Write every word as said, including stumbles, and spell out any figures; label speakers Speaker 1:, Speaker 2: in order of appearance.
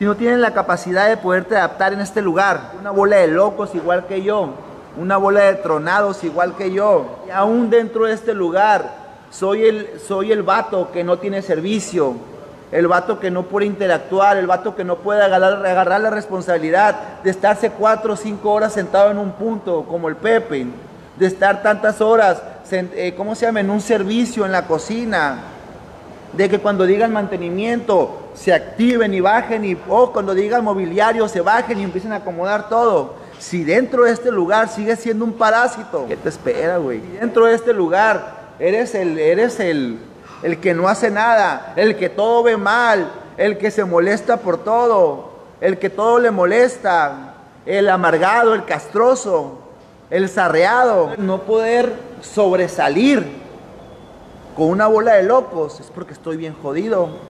Speaker 1: Si no tienes la capacidad de poderte adaptar en este lugar, una bola de locos igual que yo, una bola de tronados igual que yo, y aún dentro de este lugar, soy el, soy el vato que no tiene servicio, el vato que no puede interactuar, el vato que no puede agarrar, agarrar la responsabilidad de estarse cuatro o cinco horas sentado en un punto, como el Pepe, de estar tantas horas, eh, ¿cómo se llama?, en un servicio en la cocina, de que cuando digan mantenimiento se activen y bajen, y o cuando digan mobiliario se bajen y empiecen a acomodar todo. Si dentro de este lugar sigues siendo un parásito, ¿qué te espera, güey? Si dentro de este lugar eres el, eres el, el que no hace nada, el que todo ve mal, el que se molesta por todo, el que todo le molesta, el amargado, el castroso, el sarreado, no poder sobresalir con una bola de locos, es porque estoy bien jodido.